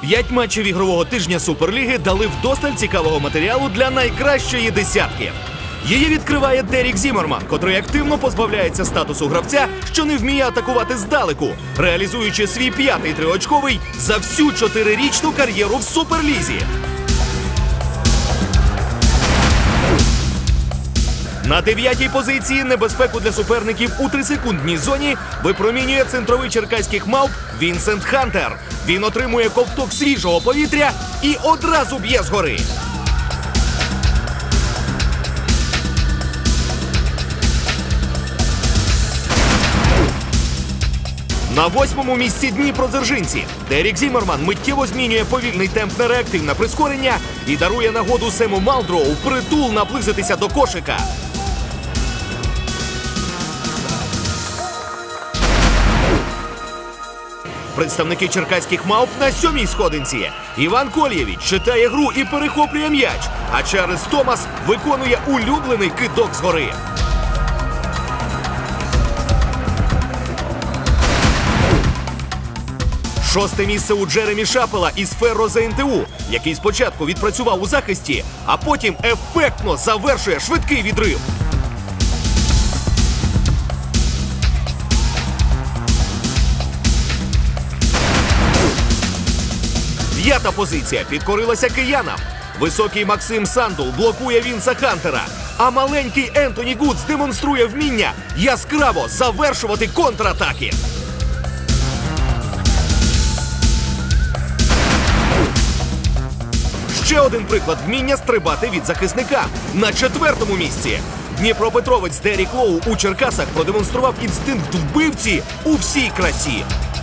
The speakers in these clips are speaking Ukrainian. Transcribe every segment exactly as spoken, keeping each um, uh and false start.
П'ять матчів ігрового тижня Суперліги дали вдосталь цікавого матеріалу для найкращої десятки. Її відкриває Дерік Зіммерман, котрий активно позбавляється статусу гравця, що не вміє атакувати здалеку, реалізуючи свій п'ятий триочковий за всю чотирирічну кар'єру в Суперлізі. На дев'ятій позиції небезпеку для суперників у трисекундній зоні випромінює центровий черкаських мавп Вінсент Хантер. Він отримує ковток свіжого повітря і одразу б'є згори. На восьмому місці дніпродзержинці. Дерік Зіммерман миттєво змінює повільний темп на реактивне прискорення і дарує нагоду Сему Малдроу впритул наблизитися до кошика. Представники черкаських мавп на сьомій сходинці. Іван Кольєвіч читає гру і перехоплює м'яч, а Чарльз Томас виконує улюблений кидок згори. Шосте місце у Джеремі Шапела із Ферро зе ен те у, який спочатку відпрацював у захисті, а потім ефектно завершує швидкий відрив. П'ята позиція підкорилася киянам. Високий Максим Сандул блокує Вінса Хантера, а маленький Ентоні Гудс демонструє вміння яскраво завершувати контратаки. Ще один приклад вміння стрибати від захисника. На четвертому місці дніпропетровець Дерік Лоу у Черкасах продемонстрував інстинкт вбивці у всій красі.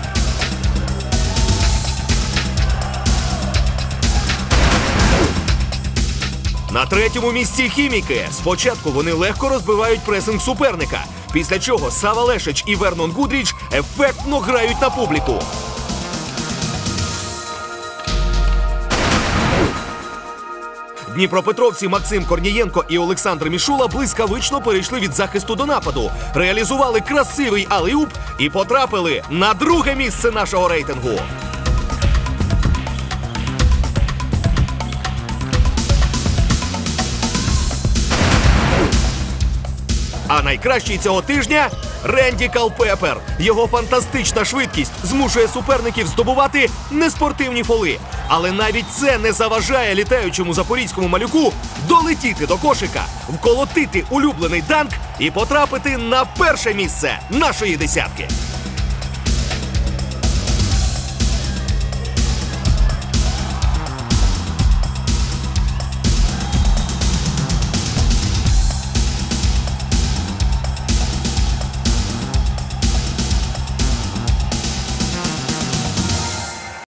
На третьому місці хіміки. Спочатку вони легко розбивають пресинг суперника, після чого Сава Лешич і Вернон Гудріч ефектно грають на публіку. Дніпропетровці Максим Корнієнко і Олександр Мішула блискавично перейшли від захисту до нападу, реалізували красивий алеюп і потрапили на друге місце нашого рейтингу. А найкращий цього тижня – Ренді Калпепер. Його фантастична швидкість змушує суперників здобувати неспортивні фоли. Але навіть це не заважає літаючому запорізькому малюку долетіти до кошика, вколотити улюблений данк і потрапити на перше місце нашої десятки.